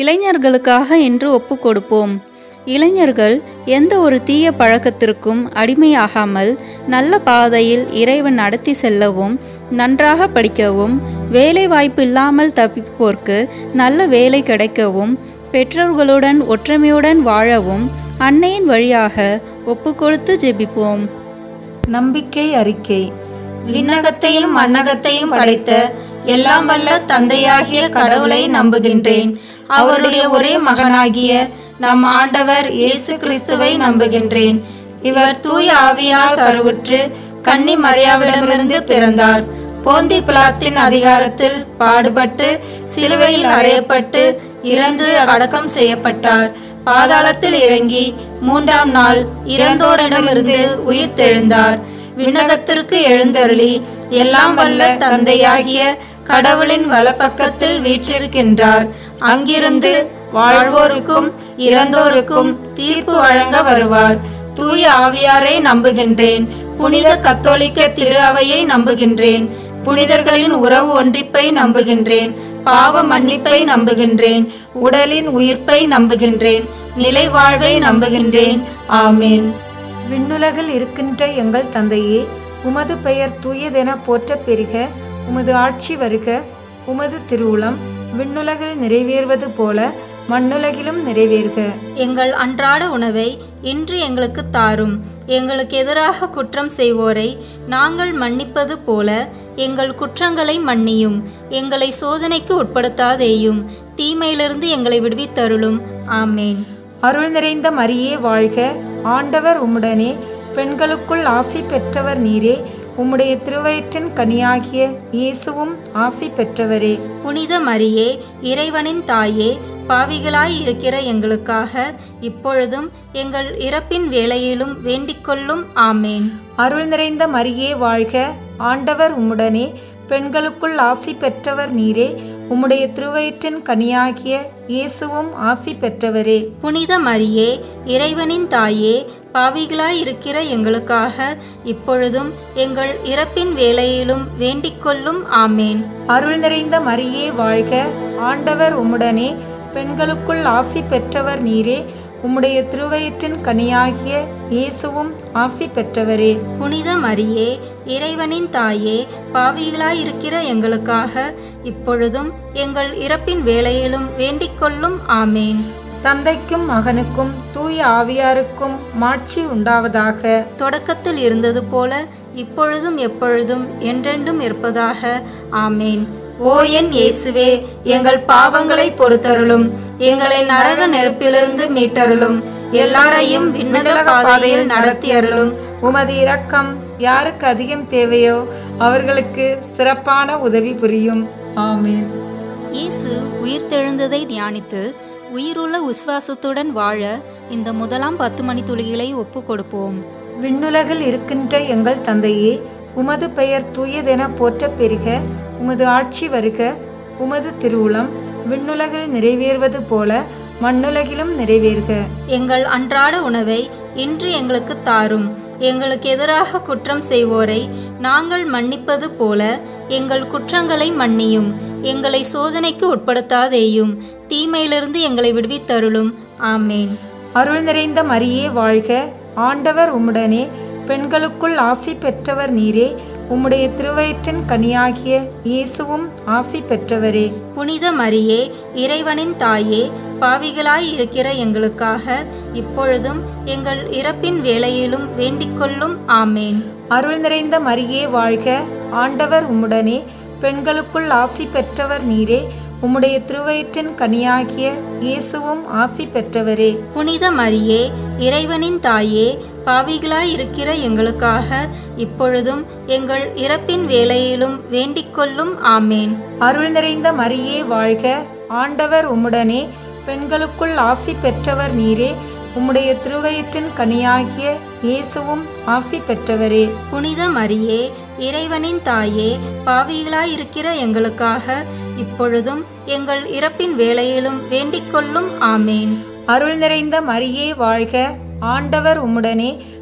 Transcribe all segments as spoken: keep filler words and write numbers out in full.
இளைஞர்களுக்காக என்று ஒப்பு கொடுப்போம். இளைஞர்கள் எந்த ஒரு தீய பழக்கத்திற்கும் அடிமையாகாமல் நல்ல பாதையில் இறைவன் நடத்தி செல்லவும், நன்றாக படிக்கவும், வேலை வாய்ப்பு இல்லாமல் தப்பிப்போர்க்கு நல்ல வேலை கிடைக்கவும், பெற்றோர்களுடன் ஒற்றுமையுடன் வாழவும் அன்னையின் வழியாக ஒப்பு கொடுத்து ஜெபிப்போம். நம்பிக்கை அறிக்கை. விண்ணகத்தையும் மண்ணகத்தையும் படைத்த எல்லாம் வல்ல தந்தையாகிய கடவுளை நம்புகின்றேன். அவருடைய ஒரே மகனாகிய நம் ஆண்டவர் இயேசு கிறிஸ்துவை நம்புகின்றேன். இவர் தூய ஆவியால் கருவுற்று கன்னி மரியாவிடமிருந்து பிறந்தார். போந்தி பிலாத்தின் அதிகாரத்தில் பாடுபட்டு சிலுவையில் அறையப்பட்டு இறந்து அடக்கம் செய்யப்பட்டார். பாதாளத்தில் இறங்கி மூன்றாம் நாள் இறந்தோரிடமிருந்து உயிர் தெழுந்தார். விண்ணகத்திற்கு எழுந்தருளி எல்லாம் வல்ல தந்தையாகிய கடவுளின் வலப்பக்கத்தில் வீற்றிருக்கின்றார். அங்கிருந்து வாழ்வோருக்கும் இறந்தோருக்கும் தீர்ப்பு வழங்க வருவார். தூய ஆவியாரை நம்புகின்றேன். புனித கத்தோலிக்க திரு அவையை நம்புகின்றேன். புனிதர்களின் உறவு ஒன்றிப்பை நம்புகின்றேன். பாவ மன்னிப்பை நம்புகின்றேன். உடலின் உயிர்ப்பை நம்புகின்றேன். நிலை வாழ்வை நம்புகின்றேன். ஆமேன். விண்ணுலகில் இருக்கின்ற எங்கள் தந்தையே, உமது பெயர் தூயதென போற்ற பெருக. உமது ஆட்சி வருக. உமது திருவுளம் விண்ணுலகில் நிறைவேறுவது போல மண்ணுலகிலும் நிறைவேறுக. எங்கள் அன்றாட உணவை இன்று எங்களுக்கு தாரும். எங்களுக்கு எதிராக குற்றம் செய்வோரை நாங்கள் மன்னிப்பது போல எங்கள் குற்றங்களை மன்னியும். எங்களை சோதனைக்கு உட்படுத்தாதேயும், தீமையிலிருந்து எங்களை விடுவித்தருளும். ஆமேன். அருள் நிறைந்த மரியே வாழ்க. ஆண்டவர் உம்முடனே, பெண்களுக்குள் ஆசி பெற்றவர் நீரே. உம்முடைய திருவயிற்றின் கனியாகிய இயேசுவும் ஆசி பெற்றவரே. புனித மரியே, இறைவனின் தாயே, பாவிகளாய் இருக்கிற எங்களுக்காக இப்பொழுதும் எங்கள் இறப்பின் வேளையிலும் வேண்டிக்கொள்ளும். ஆமேன். அருள் நிறைந்த மரியே வாழ்க. ஆண்டவர் உம்முடனே, பெண்களுக்குள் ஆசி பெற்றவர் நீரே. உம்முடைய திருவயிற்றின் கனியாகிய இயேசுவும் ஆசி பெற்றவரே. புனித மரியே, இறைவனின் தாயே, பாவிகளாய் இருக்கிற எங்களுக்காக இப்பொழுதும் எங்கள் இறப்பின் வேளையிலும் வேண்டிக்கொள்ளும். ஆமேன். அருள் நிறைந்த மரியே வாழ்க. ஆண்டவர் உம்முடனே, பெண்களுக்குள் ஆசி பெற்றவர் நீரே. உம்முடைய திருவயிற்றின் கனியாகிய இயேசுவும் ஆசி பெற்றவரே. புனித மரியே, இறைவனின் தாயே, பாவிகளாய் இருக்கிற எங்களுக்காக இப்பொழுதும் எங்கள் இறப்பின் வேளையிலும் வேண்டிக்கொள்ளும். ஆமேன். தந்தைக்கும் மகனுக்கும் தூய ஆவியாருக்கும் மாட்சி உண்டாவதாக. தொடக்கத்தில் இருந்தது போல இப்பொழுதும் எப்பொழுதும் என்றென்றும் இருப்பதாக. ஆமேன். ஓ என் இயேசுவே, எங்கள் பாவங்களை பொறுத்தருளும். எங்களை நரக நெருப்பிலிருந்து மீட்டருளும். எல்லாரையும் விண்ணக பாதையில் நடத்தி அருளும். உமது இரக்கம் யாருக்கு அதிகம் தேவையோ அவர்களுக்கு சிறப்பான உதவி புரியும். ஆமேன். இயேசு உயிர்த்தெழுந்ததை தியானித்து உயிருள்ள விசுவாசத்துடன் வாழ இந்த முதலாம் பத்து மணி துளிகளை ஒப்பு கொடுப்போம். விண்ணுலகில் இருக்கின்ற எங்கள் தந்தையே, உமது பெயர் தூயதென போற்ற பெருக. உமது ஆட்சி வருக. உமது திருவுளம் விண்ணுலகில் நிறைவேறுவது போல மண்ணுலகிலும் நிறைவேறுக. எங்கள் அன்றாட உணவை இன்று எங்களுக்கு தாரும். எங்களுக்கு எதிராக குற்றம் செய்வோரை நாங்கள் மன்னிப்பது போல எங்கள் குற்றங்களை மன்னியும். எங்களை சோதனைக்கு உட்படுத்தாதேயும், தீமையிலிருந்து எங்களை விடுவித்தருளும். ஆமேன். அருள் நிறைந்த மரியே வாழ்க. ஆண்டவர் உம்முடனே, பெண்களுக்குள் ஆசி பெற்றவர் நீரே. உம்முடைய திருவயிற்றின் கனியாகிய இயேசுவும் ஆசி பெற்றவரே. புனித மரியே, இறைவனின் தாயே, பாவிகளாய் இருக்கிற எங்களுக்காக இப்பொழுதும் எங்கள் இறப்பின் வேளையிலும் வேண்டிக்கொள்ளும். ஆமேன். அருள் நிறைந்த மரியே வாழ்க. ஆண்டவர் உம்முடனே, பெண்களுக்குள் ஆசி பெற்றவர் நீரே. உம்முடைய திருவயிற்றின் கனியாகிய இயேசுவும் ஆசி பெற்றவரே. புனித மரியே, இறைவனின் தாயே, பாவிகளாய் இருக்கிற எங்களுக்காக இப்பொழுதும் எங்கள் இறப்பின் வேளையிலும் வேண்டிக்கொள்ளும். ஆமேன். அருள் நிறைந்த மரியே வாழ்க. ஆண்டவர் உம்முடனே, பெண்களுக்குள் ஆசி பெற்றவர் நீரே. உம்முடைய திருவயிற்றின் கனியாகிய இயேசுவும் ஆசி பெற்றவரே. புனித மரியே, இறைவனின் தாயே, பாவிகளாய் இருக்கிற எங்களுக்காக இப்பொழுதும் எங்கள் இறப்பின் வேளையிலும் வேண்டிக்கொள்ளும். ஆமேன். அருள் நிறைந்த மரியே வாழ்க. ஆண்டவர் உம்முடனே,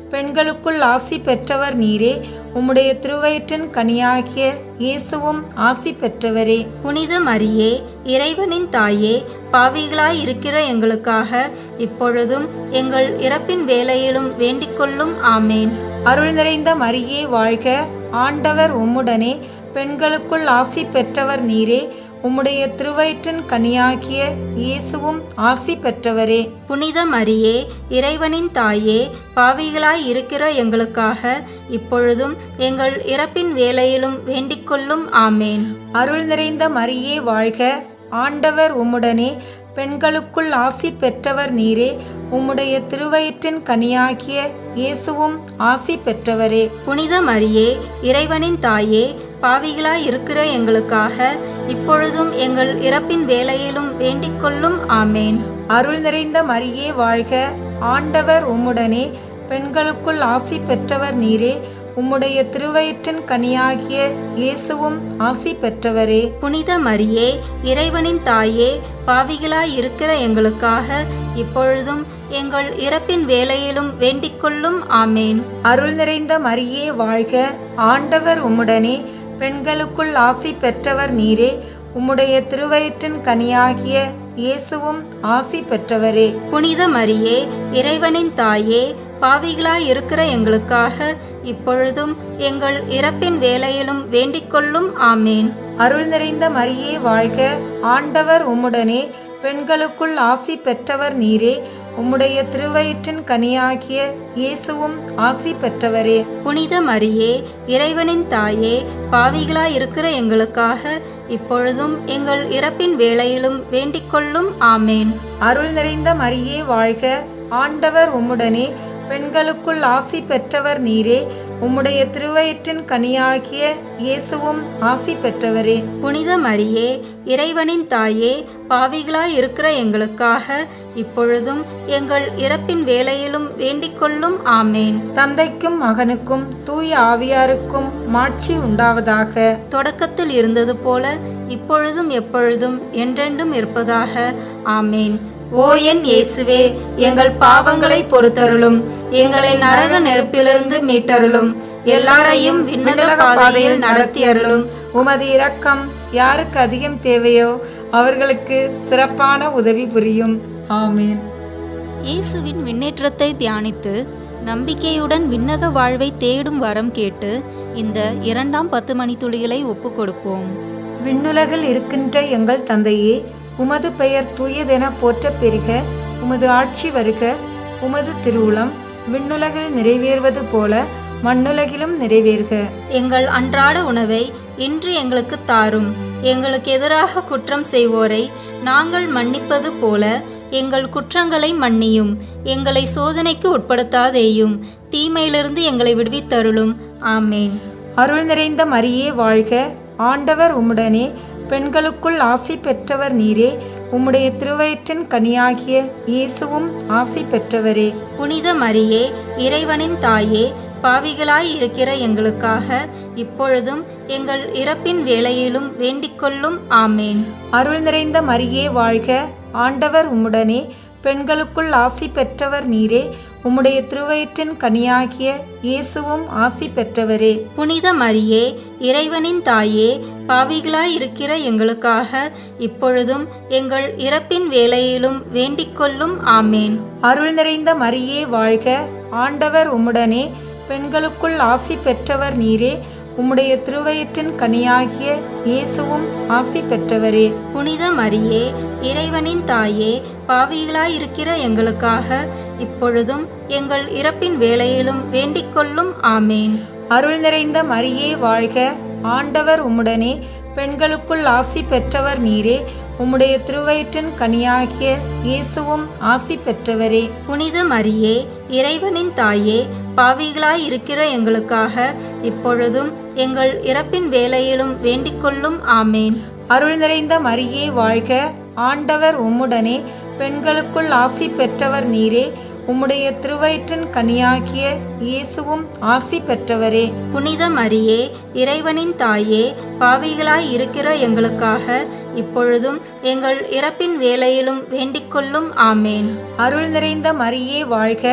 பெண்களுக்குள் ஆசி பெற்றவர் நீரே. உம்முடைய திருவயிற்றின் கனியாகிய இயேசுவும் ஆசி பெற்றவரே. புனித மரியே, இறைவனின் தாயே, பாவிகளாய் இருக்கிற எங்களுக்காக இப்பொழுதும் எங்கள் இறப்பின் வேளையிலும் வேண்டிக்கொள்ளும். ஆமேன். அருள் நிறைந்த மரியே வாழ்க. ஆண்டவர் உம்முடனே. பெண்களுக்குள் ஆசி பெற்றவர் நீரே. உம்முடைய திருவயிற்றின் கனியாகிய இயேசுவும் ஆசி பெற்றவரே. புனித மரியே, இறைவனின் தாயே, பாவிகளாய் இருக்கிற எங்களுக்காக இப்பொழுதும் எங்கள் இறப்பின் வேளையிலும் வேண்டிக்கொள்ளும். ஆமேன். அருள் நிறைந்த மரியே வாழ்க. ஆண்டவர் உம்முடனே. பெண்களுக்குள் ஆசி பெற்றவர் நீரே. உம்முடைய திருவயிற்றின் கனியாகிய இயேசுவும் ஆசி பெற்றவரே. புனித மரியே, இறைவனின் தாயே, பாவிகளாய் இருக்கிற எங்களுக்காக இப்பொழுதும் எங்கள் இறப்பின் வேளையிலும் வேண்டிக்கொள்ளும். ஆமேன். அருள் நிறைந்த மரியே வாழ்க. ஆண்டவர் உம்முடனே. பெண்களுக்குள் ஆசி பெற்றவர் நீரே. உம்முடைய திருவயிற்றின் கனியாகிய இயேசுவும் ஆசி பெற்றவரே. புனித மரியே, இறைவனின் தாயே, பாவிகளாய் இருக்கிற எங்களுக்காக இப்பொழுதும் எங்கள் இறப்பின் வேளையிலும் வேண்டிக்கொள்ளும். ஆமேன். அருள் நிறைந்த மரியே வாழ்க. ஆண்டவர் உம்முடனே. பெண்களுக்குள் ஆசி பெற்றவர் நீரே. உம்முடைய திருவயிற்றின் கனியாகிய இயேசுவும் ஆசி பெற்றவரே. புனித மரியே, இறைவனின் தாயே, பாவிகளாய் இருக்கிற எங்களுக்காக இப்பொழுதும் எங்கள் இறப்பின் வேளையிலும் வேண்டிக்கொள்ளும். ஆமேன். அருள் நிறைந்த மரியே வாழ்க. ஆண்டவர் உம்முடனே. பெண்களுக்குள் ஆசி பெற்றவர் நீரே. உம்முடைய திருவயிற்றின் கனியாகிய இயேசுவும் ஆசி பெற்றவரே. புனித மரியே, இறைவனின் தாயே, பாவிகளாய் இருக்கிற எங்களுக்காக இப்பொழுதும் எங்கள் இறப்பின் வேளையிலும் வேண்டிக்கொள்ளும். ஆமேன். அருள் நிறைந்த மரியே வாழ்க. ஆண்டவர் உம்முடனே. பெண்களுக்குள் ஆசி பெற்றவர் நீரே. உம்முடைய திருவயிற்றின் கனியாகிய இயேசுவும் ஆசி பெற்றவரே. புனித மரியே, இறைவனின் தாயே, பாவிகளாய் இருக்கிற எங்களுக்காக இப்பொழுதும் எங்கள் இறப்பின் வேளையிலும் வேண்டிக்கொள்ளும். ஆமேன். தந்தைக்கும் மகனுக்கும் தூய ஆவியாருக்கும் மாட்சி உண்டாவதாக. தொடக்கத்தில் இருந்தது போல இப்பொழுதும் எப்பொழுதும் என்றென்றும் இருப்பதாக. ஆமேன். ஓ என் இயேசுவே, எங்கள் பாவங்களை பொறுத்தருளும், எங்களை நரக நெருப்பிலிருந்து மீட்டருளும், எல்லாரையும் விண்ணக பாதையில் நடத்தி அருளும். உமது இரக்கம் யாருக்கு அதிகம் தேவையோ அவர்களுக்கு சிறப்பான உதவி புரியும். ஆமேன். இயேசுவின் விண்ணேற்றத்தை தியானித்து நம்பிக்கையுடன் விண்ணக வாழ்வை தேடும் வரம் கேட்டு இந்த இரண்டாம் பத்து மணித்துளிகளை ஒப்பு கொடுப்போம். விண்ணுலகில் இருக்கின்ற எங்கள் தந்தையே, உமது பெயர் தூயதென போற்ற பெருக. உமது ஆட்சி வருக. உமது திருவுளம் விண்ணுலகில் நிறைவேறுவது போல மண்ணுலகிலும் நிறைவேறுக. எங்கள் அன்றாட உணவை இன்று எங்களுக்கு தாரும். எங்களுக்கு எதிராக குற்றம் செய்வோரை நாங்கள் மன்னிப்பது போல எங்கள் குற்றங்களை மன்னியும். எங்களை சோதனைக்கு உட்படுத்தாதேயும், தீமையிலிருந்து எங்களை விடுவித்தருளும். ஆமேன். அருள் நிறைந்த மரியே வாழ்க. ஆண்டவர் உம்முடனே. பெண்களுக்குள் ஆசி பெற்றவர் நீரே. உம்முடைய திருவயிற்றின் கனியாகிய இயேசுவும் ஆசி பெற்றவரே. புனித மரியே, இறைவனின் தாயே, பாவிகளாய் இருக்கிற எங்களுக்காக இப்பொழுதும் எங்கள் இறப்பின் வேளையிலும் வேண்டிக்கொள்ளும். ஆமேன். அருள் நிறைந்த மரியே வாழ்க. ஆண்டவர் உம்முடனே. பெண்களுக்குள் ஆசி பெற்றவர் நீரே. உம்முடைய திருவயிற்றின் கனியாகிய இயேசுவும் ஆசி பெற்றவரே. புனித மரியே, இறைவனின் தாயே, பாவிகளாய் இருக்கிற எங்களுக்காக இப்பொழுதும் எங்கள் இறப்பின் வேளையிலும் வேண்டிக்கொள்ளும். ஆமேன். அருள் நிறைந்த மரியே வாழ்க. ஆண்டவர் உம்முடனே. பெண்களுக்குள் ஆசி பெற்றவர் நீரே. உம்முடைய திருவயிற்றின் கனியாகிய இயேசுவும் ஆசி பெற்றவரே. புனித மரியே, இறைவனின் தாயே, பாவிகளாய் இருக்கிற எங்களுக்காக இப்பொழுதும் எங்கள் இறப்பின் வேளையிலும் வேண்டிக்கொள்ளும். ஆமேன். அருள் நிறைந்த மரியே வாழ்க. ஆண்டவர் உம்முடனே. பெண்களுக்குள் ஆசி பெற்றவர் நீரே. உம்முடைய திருவயிற்றின் கனியாகிய இயேசுவும் ஆசி பெற்றவரே. புனித மரியே, இறைவனின் தாயே, பாவிகளாய் இருக்கிற எங்களுக்காக இப்பொழுதும் எங்கள் இறப்பின் வேளையிலும் வேண்டிக்கொள்ளும். ஆமேன். அருள் நிறைந்த மரியே வாழ்க. ஆண்டவர் உம்முடனே. பெண்களுக்குள் ஆசி பெற்றவர் நீரே. உம்முடைய திருவயிற்றின் கனியாகிய இயேசுவும் ஆசி பெற்றவரே. புனித மரியே, இறைவனின் தாயே, பாவிகளாய் இருக்கிற எங்களுக்காக இப்பொழுதும் எங்கள் இறப்பின் வேளையிலும் வேண்டிக்கொள்ளும். ஆமேன். அருள் நிறைந்த மரியே வாழ்க.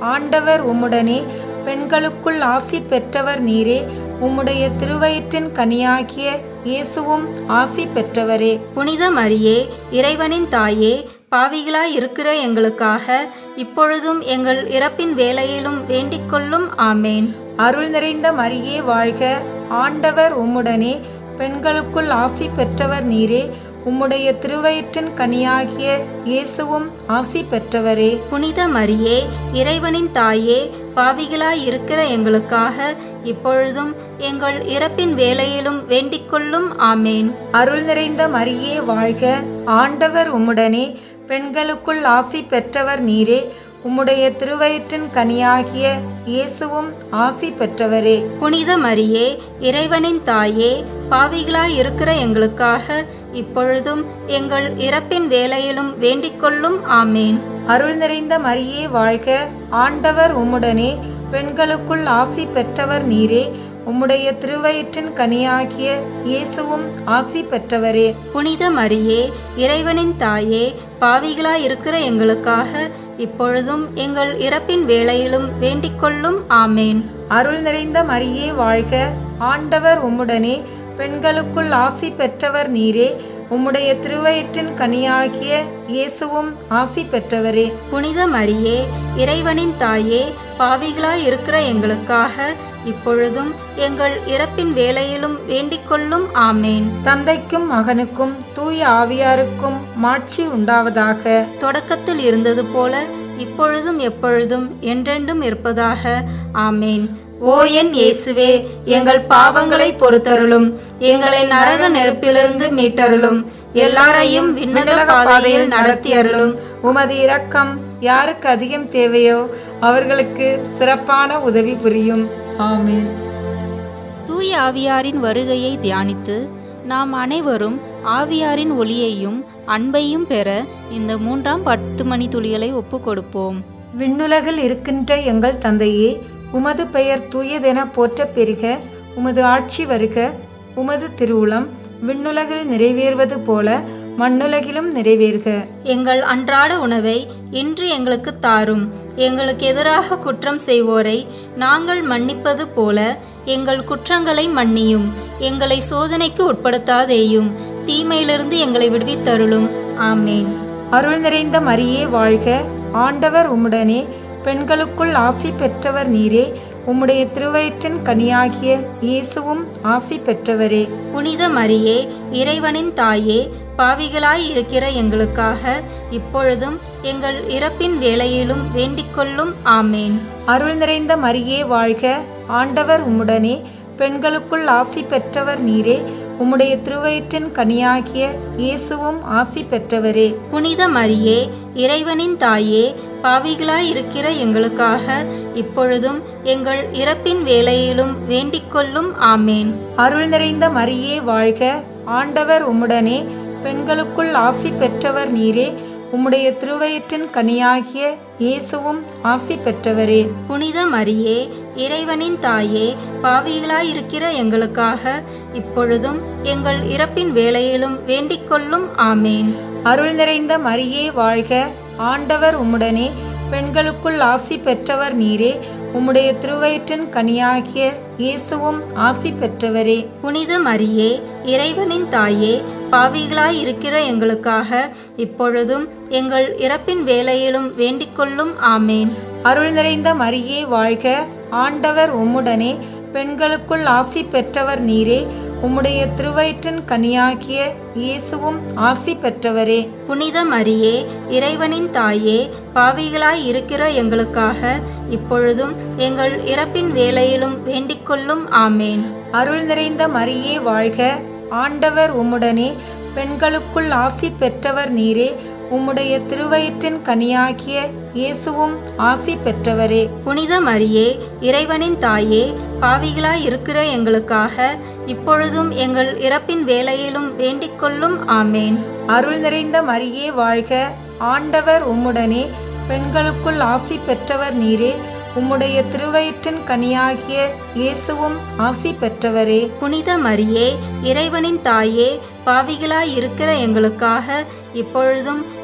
ஆண்டவர் உம்முடனே, பெண்களுக்குள் ஆசி பெற்றவர் நீரே. உம்முடைய திருவயிற்றின் கனியாகிய இயேசுவும் ஆசி பெற்றவரே. புனித மரியே, இறைவனின் தாயே, பாவிகளாய் இருக்கிற எங்களுக்காக இப்பொழுதும் எங்கள் இறப்பின் வேளையிலும் வேண்டிக் கொள்ளும். ஆமேன். அருள் நிறைந்த மரியே வாழ்க, ஆண்டவர் உம்முடனே, பெண்களுக்குள் ஆசி பெற்றவர் நீரே. உம்முடைய திருவயிற்றின் கனியாகிய இயேசுவும் ஆசி பெற்றவரே. புனித மரியே, இறைவனின் தாயே, பாவிகளாய் இருக்கிற எங்களுக்காக இப்பொழுதும் எங்கள் இறப்பின் வேளையிலும் வேண்டிக் கொள்ளும். ஆமேன். அருள் நிறைந்த மரியே வாழ்க, ஆண்டவர் உம்முடனே, பெண்களுக்குள் ஆசி பெற்றவர் நீரே. உம்முடைய திருவயிற்றின் கனியாகிய இயேசுவும் ஆசி பெற்றவரே. புனித மரியே, இறைவனின் தாயே, பாவிகளாய் இருக்கிற எங்களுக்காக இப்பொழுதும் எங்கள் இறப்பின் வேளையிலும் வேண்டிக் கொள்ளும். ஆமேன். அருள் நிறைந்த மரியே வாழ்க, ஆண்டவர் உம்முடனே, பெண்களுக்குள் ஆசி பெற்றவர் நீரே. உம்முடைய திருவயிற்றின் கனியாகிய இயேசுவும் ஆசி பெற்றவரே. புனித மரியே, இறைவனின் தாயே, பாவிகளாய் இருக்கிற எங்களுக்காக இப்பொழுதும் எங்கள் இறப்பின் வேளையிலும் வேண்டிக் கொள்ளும். ஆமேன். அருள் நிறைந்த மரியே வாழ்க, ஆண்டவர் உம்முடனே, பெண்களுக்குள் ஆசி பெற்றவர் நீரே. உம்முடைய திருவயிற்றின் கனியாகிய இயேசுவும் ஆசி பெற்றவரே. புனித மரியே, இறைவனின் தாயே, பாவிகளாய் இருக்கிற எங்களுக்காக இப்பொழுதும் எங்கள் இறப்பின் வேளையிலும் வேண்டிக் கொள்ளும். ஆமேன். தந்தைக்கும் மகனுக்கும் தூய ஆவியாருக்கும் மாட்சி உண்டாவதாக. தொடக்கத்தில் இருந்தது போல இப்பொழுதும் எப்பொழுதும் என்றென்றும் இருப்பதாக. ஆமேன். ஓ என் இயேசுவே, எங்கள் பாவங்களை பொறுத்தருளும், எங்களை நரக நெருப்பிலிருந்து மீட்டருளும், எல்லாரையும் விண்ணக பாதையில் நடத்தி அருளும். உமது இரக்கம் யாருக்கு அதிகம் தேவையோ அவர்களுக்கு சிறப்பான உதவி புரியும். ஆமென். தூய ஆவியாரின் வருகையை தியானித்து நாம் அனைவரும் ஆவியாரின் ஒளியையும் அன்பையும் பெற இந்த மூன்றாம் பத்து மணி துளிகளை ஒப்பு கொடுப்போம். விண்ணுலகில் இருக்கின்ற எங்கள் தந்தையே, உமது பெயர் தூயதென போற்ற பெருக. உமது ஆட்சி வருக. உமது திருவுளம் விண்ணுலகில் நிறைவேறுவது போல மண்ணுலகிலும் நிறைவேறுக. எங்கள் அன்றாட உணவை இன்று எங்களுக்கு தாரும். எங்களுக்கு எதிராக குற்றம் செய்வோரை நாங்கள் மன்னிப்பது போல எங்கள் குற்றங்களை மன்னியும். எங்களை சோதனைக்கு உட்படுத்தாதேயும், தீமையிலிருந்து எங்களை விடுவித்தருளும். ஆமேன். அருள் நிறைந்த மரியே வாழ்க, ஆண்டவர் உம்முடனே, பெண்களுக்குள் ஆசி பெற்றவர் நீரே. உம்முடைய திருவயிற்றின் கனியாகிய இயேசுவும் ஆசி பெற்றவரே. புனித மரியே, இறைவனின் தாயே, பாவிகளாய் இருக்கிற எங்களுக்காக இப்பொழுதும் எங்கள் இறப்பின் வேளையிலும் வேண்டிக் கொள்ளும். ஆமேன். அருள் நிறைந்த மரியே வாழ்க, ஆண்டவர் உம்முடனே, பெண்களுக்குள் ஆசி பெற்றவர் நீரே. உம்முடைய திருவயிற்றின் கனியாகிய இயேசுவும் ஆசி பெற்றவரே. புனித மரியே, இறைவனின் தாயே, பாவிகளாய் இருக்கிற எங்களுக்காக இப்பொழுதும் எங்கள் இறப்பின் வேளையிலும் வேண்டிக் கொள்ளும். ஆமேன். அருள் நிறைந்த மரியே வாழ்க, ஆண்டவர் உம்முடனே, பெண்களுக்குள் ஆசி பெற்றவர் நீரே. உம்முடைய திருவயிற்றின் கனியாகிய இயேசுவும் ஆசி பெற்றவரே. புனித மரியே, இறைவனின் தாயே, பாவிகளாய் இருக்கிற எங்களுக்காக இப்பொழுதும் எங்கள் இறப்பின் வேளையிலும் வேண்டிக் கொள்ளும். ஆமேன். அருள் நிறைந்த மரியே வாழ்க, ஆண்டவர் உம்முடனே, பெண்களுக்குள் ஆசி பெற்றவர் நீரே. உம்முடைய திருவயிற்றின் கனியாகிய இயேசுவும் ஆசி பெற்றவரே. புனித மரியே, இறைவனின் தாயே, பாவிகளாய் இருக்கிற எங்களுக்காக இப்பொழுதும் எங்கள் இறப்பின் வேளையிலும் வேண்டிக் கொள்ளும். ஆமேன். அருள் நிறைந்த மரியே வாழ்க, ஆண்டவர் உம்முடனே, பெண்களுக்குள் ஆசி பெற்றவர் நீரே. உம்முடைய திருவயிற்றின் கனியாகிய இயேசுவும் ஆசி பெற்றவரே. புனித மரியே, இறைவனின் தாயே, பாவிகளாய் இருக்கிற எங்களுக்காக இப்பொழுதும் எங்கள் இறப்பின் வேளையிலும் வேண்டிக் கொள்ளும். ஆமேன். அருள் நிறைந்த மரியே வாழ்க, ஆண்டவர் உம்முடனே, பெண்களுக்குள் ஆசி பெற்றவர் நீரே. உம்முடைய திருவயிற்றின் கனியாகிய இயேசுவும் ஆசி பெற்றவரே. புனித மரியே, இறைவனின் தாயே, பாவிகளாய் இருக்கிற எங்களுக்காக இப்பொழுதும் எங்கள் இறப்பின் வேளையிலும் வேண்டிக் கொள்ளும். ஆமேன். அருள் நிறைந்த மரியே வாழ்க, ஆண்டவர் உம்முடனே, பெண்களுக்குள் ஆசி பெற்றவர் நீரே. உம்முடைய திருவயிற்றின் கனியாகிய இயேசுவும் ஆசி பெற்றவரே. புனித மரியே, இறைவனின் தாயே, பாவிகளாய் இருக்கிற எங்களுக்காக இப்பொழுதும்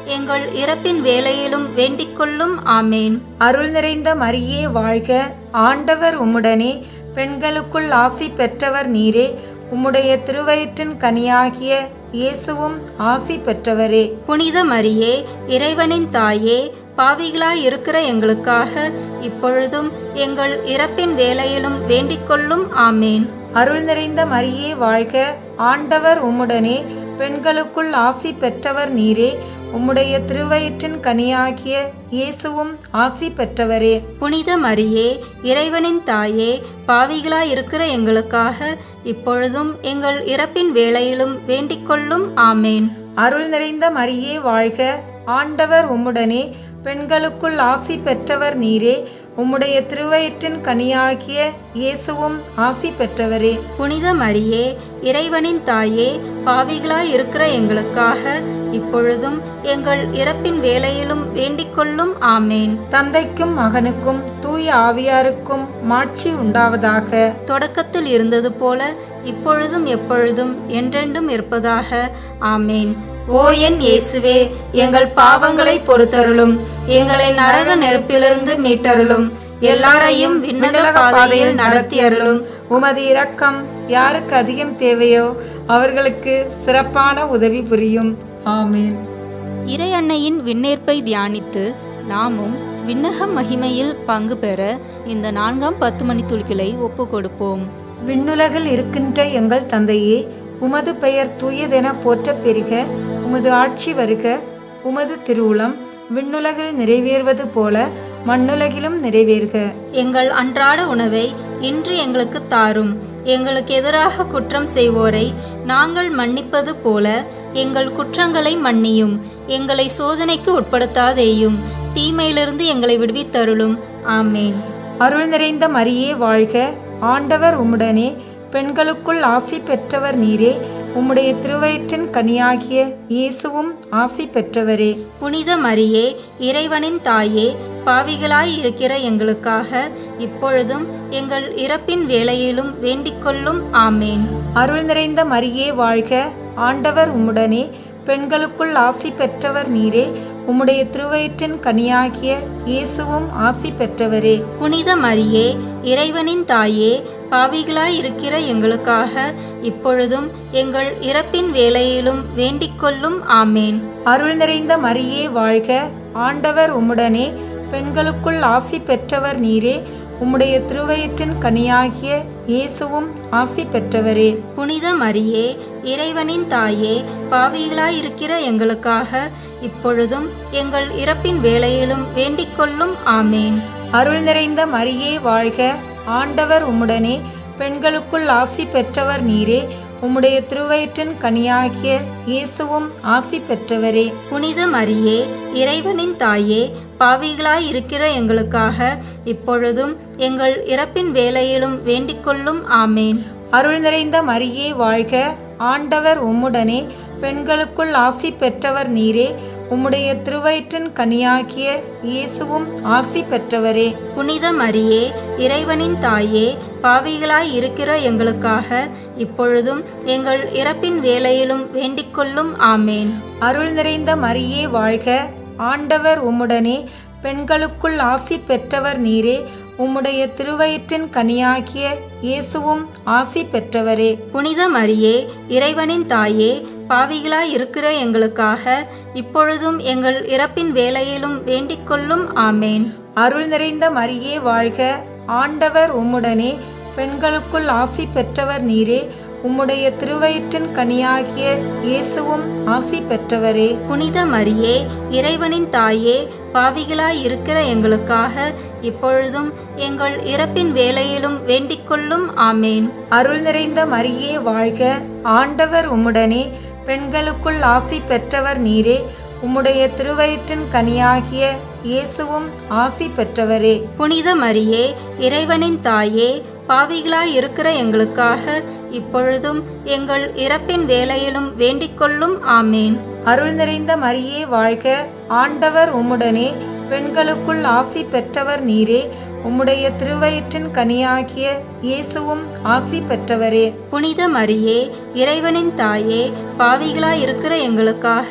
எங்கள் இறப்பின் வேளையிலும் வேண்டிக் கொள்ளும். ஆமேன். அருள் நிறைந்த மரியே வாழ்க, ஆண்டவர் உம்முடனே, பெண்களுக்குள் ஆசி பெற்றவர் நீரே. உம்முடைய திருவயிற்றின் கனியாகிய இயேசுவும் ஆசி பெற்றவரே. புனித மரியே, இறைவனின் தாயே, பாவிகளாய் இருக்கிற எங்களுக்காக இப்பொழுதும் எங்கள் இறப்பின் வேளையிலும் வேண்டிக் கொள்ளும். ஆமேன். அருள் நிறைந்த மரியே வாழ்க, ஆண்டவர் உம்முடனே, பெண்களுக்குள் ஆசி பெற்றவர் நீரே. உம்முடைய திருவயிற்றின் கனியாகிய இயேசுவும் ஆசி பெற்றவரே. புனித மரியே, இறைவனின் தாயே, பாவிகளாய் இருக்கிற எங்களுக்காக இப்பொழுதும் எங்கள் இறப்பின் வேளையிலும் வேண்டிக் கொள்ளும். ஆமேன். அருள் நிறைந்த மரியே வாழ்க, ஆண்டவர் உம்முடனே, பெண்களுக்குள் ஆசி பெற்றவர் நீரே. உம்முடைய திருவயிற்றின் கனியாகிய இயேசுவும் ஆசி பெற்றவரே. புனித மரியே, இறைவனின் தாயே, பாவிகளாய் இருக்கிற எங்களுக்காக இப்பொழுதும் எங்கள் இறப்பின் வேளையிலும் வேண்டிக் கொள்ளும். ஆமேன். தந்தைக்கும் மகனுக்கும் தூய ஆவியாருக்கும் மாட்சி உண்டாவதாக. தொடக்கத்தில் இருந்தது போல இப்பொழுதும் எப்பொழுதும் என்றென்றும் இருப்பதாக. ஆமேன். ஓ என் இயேசுவே, எங்கள் பாவங்களை பொறுத்தருளும், எங்களை நரக நெருப்பிலிருந்து மீட்டருளும், எல்லாரையும் விண்ணக பாதையில் நடத்தி அருளும். உமது இரக்கம் யாருக்கு அதிகம் தேவையோ அவர்களுக்கு சிறப்பான உதவி புரியும். ஆமேன். இறை அன்னையின் விண்ணேற்பை தியானித்து நாமும் விண்ணக மகிமையில் பங்கு பெற இந்த நான்காம் பத்து மணி துளிகளை ஒப்பு கொடுப்போம். விண்ணுலகில் இருக்கின்ற எங்கள் தந்தையே, உமது பெயர் தூயதென போற்ற பெருக. உமது ஆட்சி வருக. உமது திருவுளம் விண்ணுலகில் நிறைவேறுவது போல மண்ணுலகிலும் நிறைவேறுக. எங்கள் அன்றாட உணவை இன்று எங்களுக்கு தாரும். எங்களுக்கு எதிராக குற்றம் செய்வோரை நாங்கள் மன்னிப்பது போல எங்கள் குற்றங்களை மன்னியும். எங்களை சோதனைக்கு உட்படுத்தாதேயும், தீமையிலிருந்து எங்களை விடுவித்தருளும். ஆமேன். அருள் நிறைந்த மரியே வாழ்க, ஆண்டவர் உம்முடனே, பெண்களுக்குள் ஆசி பெற்றவர் நீரே. உம்முடைய திருவயிற்றின் கனியாகிய இயேசுவும் ஆசி பெற்றவரே. புனித மரியே, இறைவனின் தாயே, பாவிகளாய் இருக்கிற எங்களுக்காக இப்பொழுதும் எங்கள் இறப்பின் வேளையிலும் வேண்டிக் கொள்ளும். ஆமேன். அருள் நிறைந்த மரியே வாழ்க, ஆண்டவர் உம்முடனே, பெண்களுக்குள் ஆசி பெற்றவர் நீரே. உம்முடைய திருவயிற்றின் கனியாகிய இயேசுவும் ஆசி பெற்றவரே. புனித மரியே, இறைவனின் தாயே, பாவிகளாய் இருக்கிற எங்களுக்காக இப்பொழுதும் எங்கள் இறப்பின் வேளையிலும் வேண்டிக் கொள்ளும். ஆமேன். அருள் நிறைந்த மரியே வாழ்க, ஆண்டவர் உம்முடனே, பெண்களுக்குள் ஆசி பெற்றவர் நீரே. உம்முடைய திருவயிற்றின் கனியாகிய இயேசுவும் ஆசி பெற்றவரே. புனித மரியே, இறைவனின் தாயே, பாவிகளாய் இருக்கிற எங்களுக்காக இப்பொழுதும் எங்கள் இறப்பின் வேளையிலும் வேண்டிக் கொள்ளும். ஆமேன். அருள் நிறைந்த மரியே வாழ்க, ஆண்டவர் உம்முடனே, பெண்களுக்குள் ஆசி பெற்றவர் நீரே. உம்முடைய திருவயிற்றின் கனியாகிய இயேசுவும் ஆசி பெற்றவரே. புனித மரியே, இறைவனின் தாயே, பாவிகளாய் இருக்கிற எங்களுக்காக இப்பொழுதும் எங்கள் இறப்பின் வேளையிலும் வேண்டிக் கொள்ளும். ஆமேன். அருள் நிறைந்த மரியே வாழ்க, ஆண்டவர் உம்முடனே, பெண்களுக்குள் ஆசி பெற்றவர் நீரே. உம்முடைய திருவயிற்றின் கனியாகிய இயேசுவும் ஆசி பெற்றவரே. புனித மரியே, இறைவனின் தாயே, பாவிகளாய் இருக்கிற எங்களுக்காக இப்பொழுதும் எங்கள் இறப்பின் வேளையிலும் வேண்டிக் கொள்ளும். ஆமேன். அருள் நிறைந்த மரியே வாழ்க, ஆண்டவர் உம்முடனே, பெண்களுக்குள் ஆசி பெற்றவர் நீரே. உம்முடைய திருவயிற்றின் கனியாகிய இயேசுவும் ஆசி பெற்றவரே. புனித மரியே, இறைவனின் தாயே, பாவிகளாய் இருக்கிற எங்களுக்காக இப்பொழுதும் எங்கள் இறப்பின் வேளையிலும் வேண்டிக் கொள்ளும். ஆமேன். அருள் நிறைந்த மரியே வாழ்க, ஆண்டவர் உம்முடனே, பெண்களுக்குள் ஆசி பெற்றவர் நீரே. உம்முடைய திருவயிற்றின் கனியாகிய இயேசுவும் ஆசி பெற்றவரே. புனித மரியே, இறைவனின் தாயே, பாவிகளாய் இருக்கிற எங்களுக்காக இப்பொழுதும் எங்கள் இறப்பின் வேளையிலும் வேண்டிக் கொள்ளும். ஆமேன். அருள் நிறைந்த மரியே வாழ்க, ஆண்டவர் உம்முடனே, பெண்களுக்குள் ஆசி பெற்றவர் நீரே. உம்முடைய திருவயிற்றின் கனியாகிய இயேசுவும் ஆசி பெற்றவரே. புனித மரியே, இறைவனின் தாயே, பாவிகளாய் இருக்கிற எங்களுக்காக இப்பொழுதும் எங்கள் இறப்பின் வேளையிலும் வேண்டிக் கொள்ளும். ஆமேன். அருள் நிறைந்த மரியே வாழ்க, ஆண்டவர் உம்முடனே, பெண்களுக்குள் ஆசி பெற்றவர் நீரே. உம்முடைய திருவயிற்றின் கனியாகிய இயேசுவும் ஆசி பெற்றவரே. புனித மரியே, இறைவனின் தாயே, பாவிகளாய் இருக்கிற எங்களுக்காக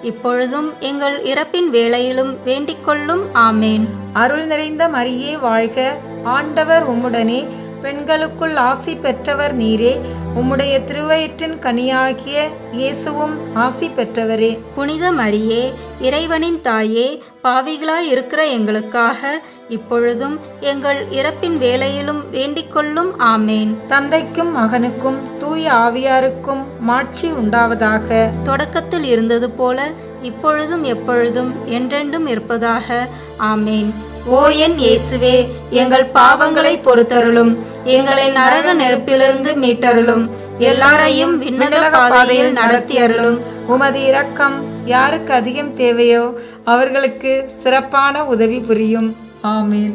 இப்பொழுதும் எங்கள் இறப்பின் வேளையிலும் வேண்டிக்கொள்ளும். ஆமேன். அருள் நிறைந்த மரியே வாழ்க, ஆண்டவர் உம்முடனே, பெண்களுக்குள் ஆசி பெற்றவர் நீரே. உம்முடைய திருவயிற்றின் கனியாகிய இயேசுவும் ஆசி பெற்றவரே. புனித மரியே, இறைவனின் தாயே, பாவிகளாய் இருக்கிற எங்களுக்காக இப்பொழுதும் எங்கள் இறப்பின் வேளையிலும் வேண்டிக்கொள்ளும். ஆமேன். தந்தைக்கும் மகனுக்கும் தூய ஆவியாருக்கும் மாட்சி உண்டாவதாக. தொடக்கத்தில் இருந்தது போல இப்பொழுதும் எப்பொழுதும் என்றென்றும் இருப்பதாக. ஆமேன். ஓ என் இயேசுவே, எங்கள் பாவங்களை பொறுத்தருளும், எங்களை நரக நெருப்பிலிருந்து மீட்டருளும், எல்லாரையும் விண்ணக பாதையில் நடத்தி அருளும். உமது இரக்கம் யாருக்கு அதிகம் தேவையோ அவர்களுக்கு சிறப்பான உதவி புரியும். ஆமேன்.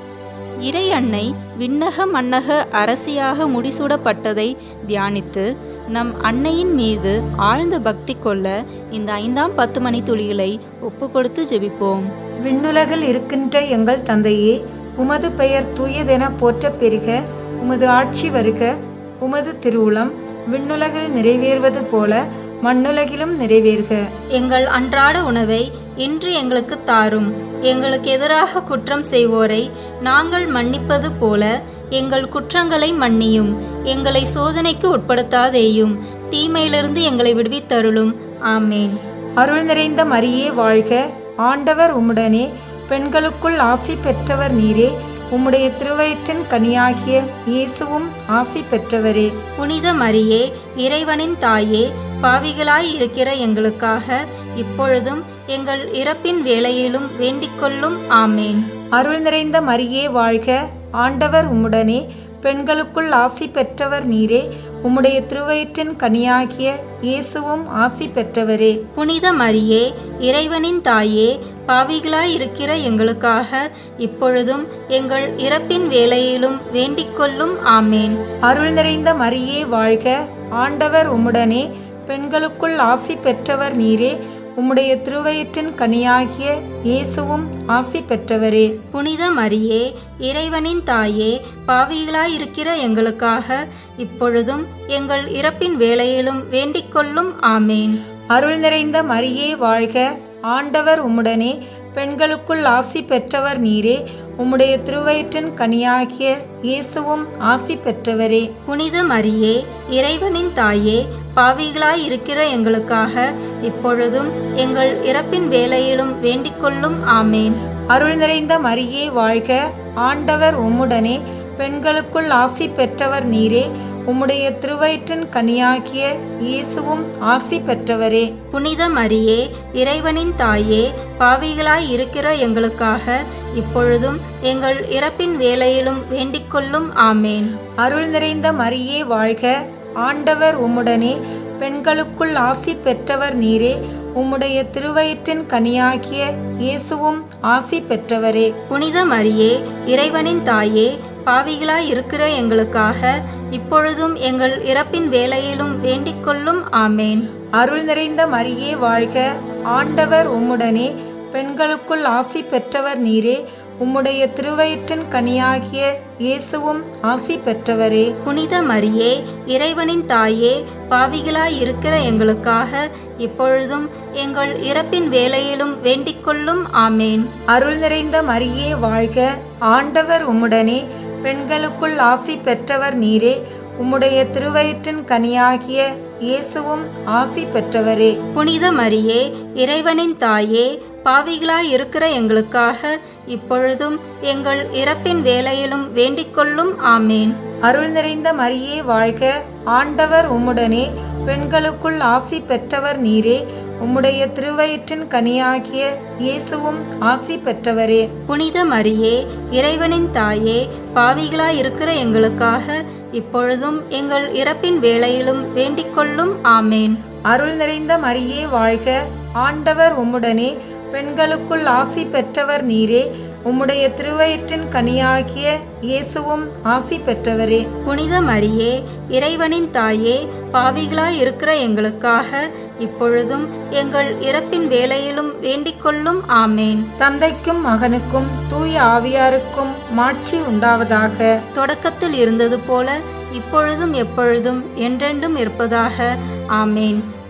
இறை அன்னை விண்ணக மன்னக அரசியாக முடிசூடப்பட்டதை தியானித்து நம் அன்னையின் மீது ஆழ்ந்த பக்தி கொள்ள இந்த ஐந்தாம் பத்து மணி துளிகளை ஒப்பு கொடுத்து ஜெபிப்போம். விண்ணுலகில் இருக்கின்ற எங்கள் தந்தையே, உமது பெயர் தூயதென போற்ற பெருக. உமது ஆட்சி வருக. உமது திருவுளம் விண்ணுலகில் நிறைவேறுவது போல மண்ணுலகிலும் நிறைவேறுக. எங்கள் அன்றாட உணவை இன்று எங்களுக்கு தாரும். எங்களுக்கு எதிராக குற்றம் செய்வோரை நாங்கள் மன்னிப்பது போல எங்கள் குற்றங்களை மன்னியும். எங்களை சோதனைக்கு உட்படுத்தாதேயும், தீமையிலிருந்து எங்களை விடுவித்தருளும். ஆமேன். அருள் நிறைந்த மரியே வாழ்க, ஆண்டவர் உம்முடனே, பெண்களுக்குள் ஆசி பெற்றவர் நீரே. உம்முடைய திருவயிற்றின் கனியாகிய இயேசுவும் ஆசி பெற்றவரே. புனித மரியே, இறைவனின் தாயே, பாவிகளாய் இருக்கிற எங்களுக்காக இப்பொழுதும் எங்கள் இறப்பின் வேளையிலும் வேண்டிக்கொள்ளும். ஆமேன். அருள் நிறைந்த மரியே வாழ்க, ஆண்டவர் உம்முடனே, பெண்களுக்குள் ஆசி பெற்றவர் நீரே. உம்முடைய திருவயிற்றின் கனியாகிய இயேசுவும் ஆசி பெற்றவரே. புனித மரியே, இறைவனின் தாயே, பாவிகளாய் இருக்கிற எங்களுக்காக இப்பொழுதும் எங்கள் இறப்பின் வேளையிலும் வேண்டிக்கொள்ளும். ஆமேன். அருள் நிறைந்த மரியே வாழ்க, ஆண்டவர் உம்முடனே, பெண்களுக்குள் ஆசி பெற்றவர் நீரே. உம்முடைய திருவயிற்றின் கனியாகிய இயேசுவும் ஆசி பெற்றவரே. புனித மரியே, இறைவனின் தாயே, பாவிகளாய் இருக்கிற எங்களுக்காக இப்பொழுதும் எங்கள் இறப்பின் வேளையிலும் வேண்டிக்கொள்ளும். ஆமேன். அருள் நிறைந்த மரியே வாழ்க, ஆண்டவர் உம்முடனே, பெண்களுக்குள் ஆசி பெற்றவர் நீரே. உம்முடைய திருவயிற்றின் கனியாகிய இயேசுவும் ஆசி பெற்றவரே. புனித மரியே, இறைவனின் தாயே, பாவிகளாய் இருக்கிற எங்களுக்காக இப்பொழுதும் எங்கள் இறப்பின் வேளையிலும் வேண்டிக்கொள்ளும். ஆமேன். அருள் நிறைந்த மரியே வாழ்க, ஆண்டவர் உம்முடனே, பெண்களுக்குள் ஆசி பெற்றவர் நீரே. உம்முடைய திருவயிற்றின் கனியாகிய இயேசுவும் ஆசி பெற்றவரே. புனித மரியே, இறைவனின் தாயே, பாவிகளாய் இருக்கிற எங்களுக்காக இப்பொழுதும் எங்கள் இறப்பின் வேளையிலும் வேண்டிக்கொள்ளும். ஆமேன். அருள் நிறைந்த மரியே வாழ்க, ஆண்டவர் உம்முடனே, பெண்களுக்குள் ஆசி பெற்றவர் நீரே. உம்முடைய திருவயிற்றின் கனியாகிய இயேசுவும் ஆசி பெற்றவரே. புனித மரியே, இறைவனின் தாயே, பாவிகளாய் இருக்கிற எங்களுக்காக இப்பொழுதும் எங்கள் இறப்பின் வேளையிலும் வேண்டிக்கொள்ளும். ஆமேன். அருள் நிறைந்த மரியே வாழ்க, ஆண்டவர் உம்முடனே, பெண்களுக்குள் ஆசி பெற்றவர் நீரே. உம்முடைய திருவயிற்றின் கனியாகிய இயேசுவும் ஆசி பெற்றவரே. புனித மரியே, இறைவனின் தாயே, பாவிகளாய் இருக்கிற எங்களுக்காக இப்பொழுதும் எங்கள் இறப்பின் வேளையிலும் வேண்டிக்கொள்ளும். ஆமேன். அருள் நிறைந்த மரியே வாழ்க, ஆண்டவர் உம்முடனே, பெண்களுக்குள் ஆசி பெற்றவர் நீரே. உம்முடைய திருவயிற்றின் கனியாகிய இயேசுவும் ஆசி பெற்றவரே. புனித மரியே, இறைவனின் தாயே, பாவிகளாய் இருக்கிற எங்களுக்காக இப்பொழுதும் எங்கள் இறப்பின் வேளையிலும் வேண்டிக்கொள்ளும். ஆமேன். அருள் நிறைந்த மரியே வாழ்க, ஆண்டவர் உம்முடனே, பெண்களுக்குள் ஆசி பெற்றவர் நீரே. உம்முடைய திருவயிற்றின் கனியாகிய இயேசுவும் ஆசி பெற்றவரே. புனித மரியே, இறைவனின் தாயே, பாவிகளாய் இருக்கிற எங்களுக்காக இப்பொழுதும் எங்கள் இறப்பின் வேளையிலும் வேண்டிக்கொள்ளும். ஆமேன். அருள் நிறைந்த மரியே வாழ்க, ஆண்டவர் உம்முடனே, பெண்களுக்குள் ஆசி பெற்றவர் நீரே. உம்முடைய திருவயிற்றின் கனியாகிய இயேசுவும் ஆசி பெற்றவரே. புனித மரியே, இறைவனின் தாயே, பாவிகளாய் இருக்கிற எங்களுக்காக இப்பொழுதும் எங்கள் இறப்பின் வேளையிலும் வேண்டிக்கொள்ளும். ஆமேன். தந்தைக்கும் மகனுக்கும் தூய ஆவியாருக்கும் மாட்சி உண்டாவதாக. தொடக்கத்தில் இருந்தது போல இப்பொழுதும் எப்பொழுதும் என்றென்றும் இருப்பதாக. ஆமேன்.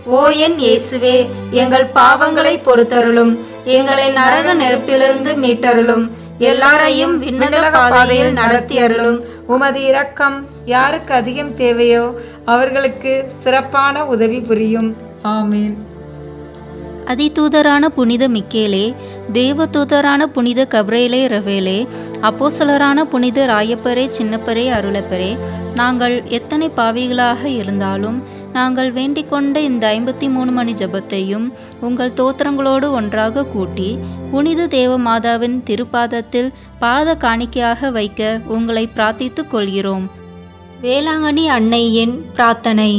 ஓ என் இயேசுவே, எங்கள் பாவங்களை பொறுத்தருளும். எங்களை நரக நெருப்பிலிருந்து மீட்டருளும். எல்லாரையும் விண்ணக பாதையில் நடத்தி அருளும். உமது இரக்கம் யாருக்கு அதிகம் தேவையோ அவர்களுக்கு சிறப்பான உதவி புரியும். ஆமேன். அதிதூதரான புனித மிக்கேலே, தேவதூதரான புனித கப்ரேலே ரவேலே, அப்போஸ்தலரான புனித ராயப்பரே சின்னப்பரே அருளப்பரே, நாங்கள் எத்தனை பாவிகளாக இருந்தாலும் நாங்கள் வேண்டிக் கொண்ட இந்த ஐம்பத்தி மூணு மணி ஜபத்தையும் உங்கள் தோத்திரங்களோடு ஒன்றாக கூட்டி புனித தேவ மாதாவின் திருப்பாதத்தில் பாத காணிக்கையாக வைக்க உங்களை பிரார்த்தித்துக் கொள்கிறோம். வேளாங்கண்ணி அன்னையின் பிரார்த்தனை.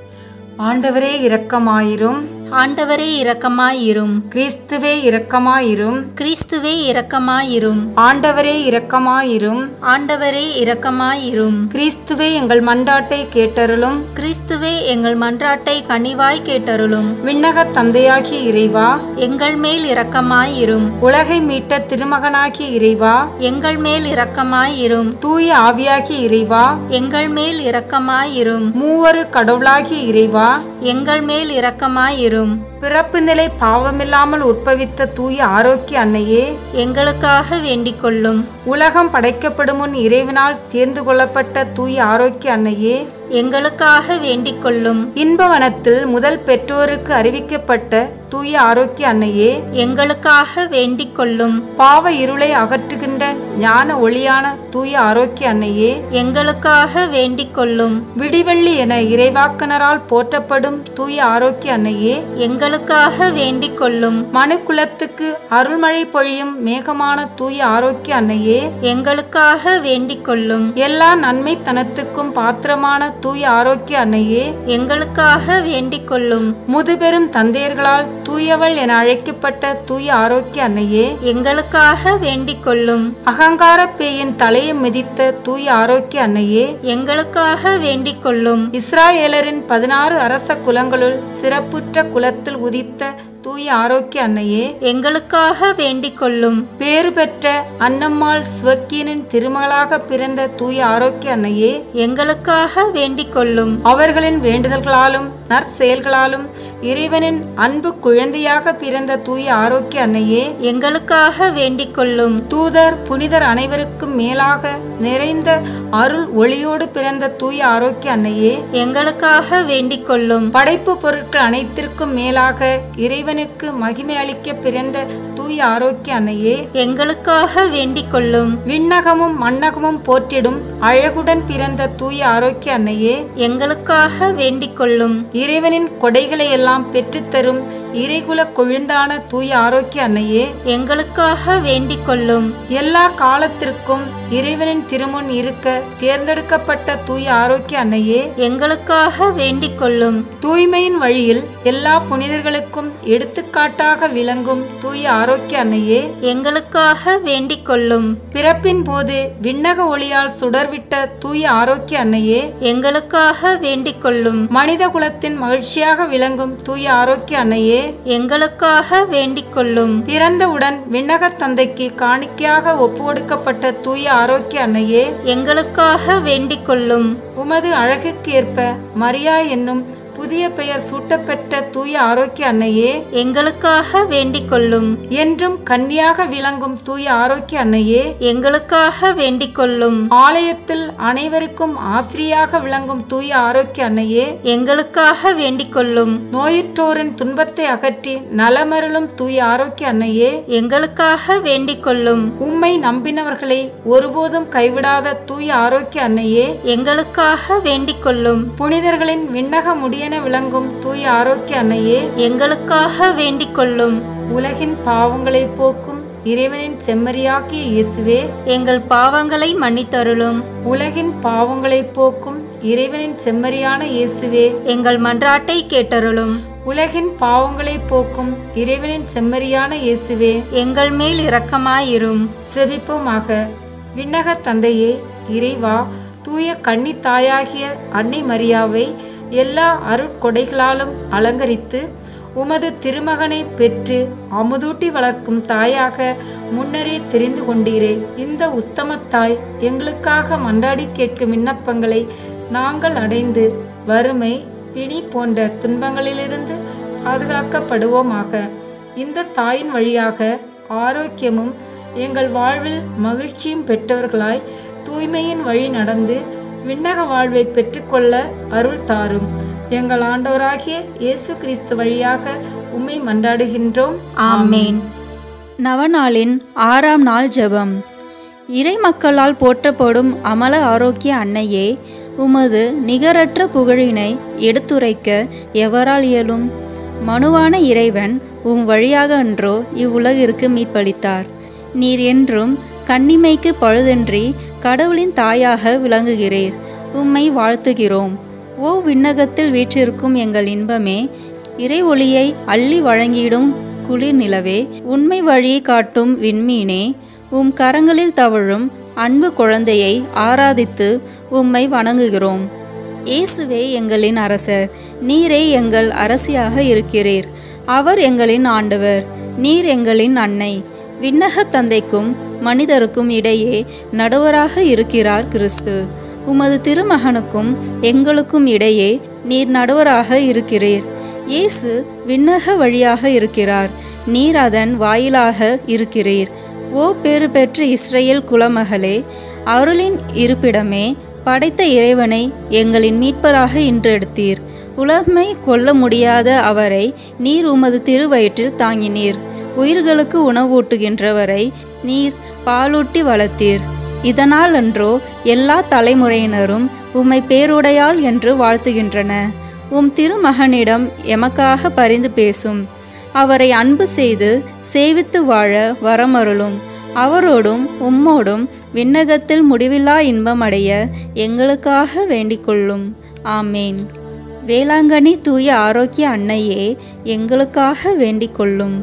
ஆண்டவரே இரக்கமாயிரும். ஆண்டவரே இரக்கமாயிரும். கிறிஸ்துவே இரக்கமாயிரும். கிறிஸ்துவே இரக்கமாயிரும். ஆண்டவரே இரக்கமாயிரும். ஆண்டவரே இரக்கமாயிரும். கிறிஸ்துவே எங்கள் மன்றாட்டை கேட்டருளும். கிறிஸ்துவே எங்கள் மன்றாட்டை கனிவாய் கேட்டருளும். விண்ணக தந்தையாகிய இறைவா, எங்கள் மேல் இரக்கமாயிரும். உலகை மீட்ட திருமகனாகிய இறைவா, எங்கள் மேல் இரக்கமாயிரும். தூய ஆவியாகிய இறைவா, எங்கள் மேல் இரக்கமாயிரும். மூவரு கடவுளாகிய இறைவா, எங்கள் மேல் இரக்கமாயிரும். பிறப்பு நிலை பாவமில்லாமல் உற்பவித்த தூய ஆரோக்கிய அன்னையே, எங்களுக்காக வேண்டிக் கொள்ளும். உலகம் படைக்கப்படும் முன் இறைவனால் தேர்ந்து கொள்ளப்பட்ட தூய ஆரோக்கிய அன்னையே, எங்களுக்காக வேண்டிக் கொள்ளும். இன்பவனத்தில் முதல் பெற்றோருக்கு அறிவிக்கப்பட்ட தூய ஆரோக்கிய அன்னையே, எங்களுக்காக வேண்டிக் கொள்ளும். பாவ இருளை அகற்றுகின்ற ஞான ஒளியான தூய ஆரோக்கிய அன்னையே, எங்களுக்காக வேண்டிக் கொள்ளும். விடிவெள்ளி என இறைவாக்கனரால் போற்றப்படும் தூய ஆரோக்கிய அன்னையே, எங்களுக்காக வேண்டிக் கொள்ளும். மனு குலத்துக்கு அருள்மழை பொழியும் மேகமான தூய ஆரோக்கிய அன்னையே, எங்களுக்காக வேண்டிக் கொள்ளும். எல்லா நன்மைத்தனத்துக்கும் பாத்திரமான தூய ஆரோக்கிய அன்னையே, எங்களுக்காக வேண்டிக் கொள்ளும். முதுபெரும் தந்தையர்களால் தூயவள் என அழைக்கப்பட்ட தூய ஆரோக்கிய அன்னையே, எங்களுக்காக வேண்டிக் கொள்ளும். அகங்கார பேயின் தலையை மிதித்த தூய ஆரோக்கிய அன்னையே, எங்களுக்காக வேண்டிக் கொள்ளும். இஸ்ராயேலரின் பதினாறு அரச குலங்களுள் சிறப்புற்ற குலத்தில் உதித்த தூய ஆரோக்கிய அன்னையே, எங்களுக்காக வேண்டிக் கொள்ளும். பேறு பெற்ற அன்னம்மாள் சுவக்கியனின் திருமகளாக பிறந்த தூய ஆரோக்கிய அன்னையே, எங்களுக்காக வேண்டிக் கொள்ளும். அவர்களின் வேண்டுதல்களாலும் நற்செயல்களாலும் இறைவனின் அன்பு குழந்தையாக பிறந்த தூய ஆரோக்கிய அன்னையே, எங்களுக்காக வேண்டிக் கொள்ளும். தூதர் புனிதர் அனைவருக்கும் மேலாக நிறைந்த அருள் ஒளியோடு பிறந்த தூய ஆரோக்கிய அன்னையே, எங்களுக்காக வேண்டிக் கொள்ளும். படைப்பு பொருட்கள் அனைத்திற்கும் மேலாக இறைவனுக்கு மகிமை அளிக்க பிறந்த தூய ஆரோக்கிய அன்னையே, எங்களுக்காக வேண்டிக் கொள்ளும். விண்ணகமும் மண்ணகமும் போற்றிடும் அழகுடன் பிறந்த தூய ஆரோக்கிய அன்னையே, எங்களுக்காக வேண்டிக் கொள்ளும். இறைவனின் கொடைகளை எல்லாம் பெற்றுத்தரும் இறைகுல கொழுந்தான தூய ஆரோக்கிய அன்னையே, எங்களுக்காக வேண்டிக் கொள்ளும். எல்லா காலத்திற்கும் இறைவனின் திருமுன் இருக்க தேர்ந்தெடுக்கப்பட்ட தூய ஆரோக்கிய அன்னையே, எங்களுக்காக வேண்டிக் கொள்ளும். தூய்மையின் வழியில் எல்லா புனிதர்களுக்கும் எடுத்துக்காட்டாக விளங்கும் தூய ஆரோக்கிய அன்னையே, எங்களுக்காக வேண்டிக் கொள்ளும். பிறப்பின் போது விண்ணக ஒளியால் சுடர்விட்ட தூய ஆரோக்கிய அன்னையே, எங்களுக்காக வேண்டிக் கொள்ளும். மனித குலத்தின் மகிழ்ச்சியாக விளங்கும் தூய ஆரோக்கிய அன்னையே, எங்களுக்காக வேண்டிக் கொள்ளும். பிறந்தவுடன் விண்ணக தந்தைக்கு காணிக்கையாக ஒப்பு கொடுக்கப்பட்ட தூய ஆரோக்கிய அன்னையே, எங்களுக்காக வேண்டிக் கொள்ளும். உமது அழகுக்கு ஏற்ப மரியா என்னும் புதிய பெயர் சூட்டப்பெற்ற தூய ஆரோக்கிய அன்னையே, எங்களுக்காக வேண்டிக் கொள்ளும். என்றும் கன்னியாக விளங்கும் தூய ஆரோக்கிய அன்னையே, எங்களுக்காக வேண்டிக் கொள்ளும். ஆலயத்தில் அனைவருக்கும் ஆசிரியாக விளங்கும் தூய ஆரோக்கிய அன்னையே, எங்களுக்காக வேண்டிக் கொள்ளும். நோயுற்றோரின் துன்பத்தை அகற்றி நலமருளும் தூய ஆரோக்கிய அன்னையே, எங்களுக்காக வேண்டிக் கொள்ளும். உம்மை நம்பினவர்களை ஒருபோதும் கைவிடாத தூய ஆரோக்கிய அன்னையே, எங்களுக்காக வேண்டிக் கொள்ளும். புனிதர்களின் விண்ணக முடியன விளங்கும் தூய ஆரோக்கிய அன்னையே, எங்களுக்காக வேண்டிக் கொள்ளும். உலகின் பாவங்களை போக்கும் இறைவனின் செம்மறியாகிய இயேசுவே, எங்கள் பாவங்களை மன்னித்தருளும். உலகின் பாவங்களை போக்கும் இறைவனின் செம்மறியான இயேசுவே, எங்கள் மன்றாட்டை கேட்டருளும். உலகின் பாவங்களை போக்கும் இறைவனின் செம்மறியான இயேசுவே, எங்கள் மேல் இரக்கமாயிரும். செபிப்போமாக. விண்ணக தந்தையே, இறைவா, தூய கன்னி தாயாகிய அன்னை மரியாவை எல்லா அருட்கொடைகளாலும் அலங்கரித்து உமது திருமகனை பெற்று அமுதூட்டி வளர்க்கும் தாயாக முன்னரே தெரிந்து கொண்டீரே. இந்த உத்தம தாய் எங்களுக்காக மன்றாடி கேட்கும் விண்ணப்பங்களை நாங்கள் அடைந்து வறுமை, பிணி போன்ற துன்பங்களிலிருந்து பாதுகாக்கப்படுவோமாக. இந்த தாயின் வழியாக ஆரோக்கியமும் எங்கள் வாழ்வில் மகிழ்ச்சியும் பெற்றவர்களாய் தூய்மையின் வழி நடந்து விண்ணக வாழ்வை பெற்றுக்கொள்ள அருள் தாரும். எங்கள் ஆண்டவராகிய இயேசு கிறிஸ்து வழியாக உம்மை மன்றாடுகின்றோம். ஆமேன். நவநாளின் ஆறாம் நாள் ஜெபம். இறை மக்களால் போற்றப்படும் அமல ஆரோக்கிய அன்னையே, உமது நிகரற்ற புகழினை எடுத்துரைக்க எவரால் இயலும்? மனுவான இறைவன் உம் வழியாக அன்றோ இவ்வுலகிற்கு மீட்பளித்தார். நீர் என்றும் கன்னிமைக்கு பழுதின்றி கடவுளின் தாயாக விளங்குகிறீர். உம்மை வாழ்த்துகிறோம். ஓ விண்ணகத்தில் வீற்றிருக்கும் எங்கள் இன்பமே, இறை ஒளியை அள்ளி வழங்கிடும் குளிர் நிலவே, உண்மை வழியை காட்டும் விண்மீனே, உம் கரங்களில் தவழும் அன்பு குழந்தையை ஆராதித்து உம்மை வணங்குகிறோம். இயேசுவே எங்களின் அரசர், நீரே எங்கள் அரசியாக இருக்கிறீர். அவர் எங்களின் ஆண்டவர், நீர் எங்களின் அன்னை. விண்ணக தந்தைக்கும் மனிதருக்கும் இடையே நடுவராக இருக்கிறார் கிறிஸ்து. உமது திருமகனுக்கும் எங்களுக்கும் இடையே நீர் நடுவராக இருக்கிறீர். இயேசு விண்ணக வழியாக இருக்கிறார், நீர் அதன் வாயிலாக இருக்கிறீர். ஓ பேறு பெற்ற இஸ்ரேல் குலமகளே, அருளின் இருப்பிடமே, படைத்த இறைவனை எங்களின் மீட்பராக இன்று எடுத்தீர். உலகமை கொல்ல முடியாத அவரை நீர் உமது திருவயிற்றில் தாங்கினீர். உயிர்களுக்கு உணவூட்டுகின்றவரை நீர் பாலூட்டி வளர்த்தீர். இதனால் அன்றோ எல்லா தலைமுறையினரும் உம்மை பேருடையாள் என்று வாழ்த்துகின்றன. உம் திருமகனிடம் எமக்காக பரிந்து பேசும். அவரை அன்பு செய்து சேவித்து வாழ வரமருளும். அவரோடும் உம்மோடும் விண்ணகத்தில் முடிவில்லா இன்பமடைய எங்களுக்காக வேண்டிக் கொள்ளும். ஆமேன். வேளாங்கண்ணி தூய ஆரோக்கிய அன்னையே, எங்களுக்காக வேண்டிக் கொள்ளும்.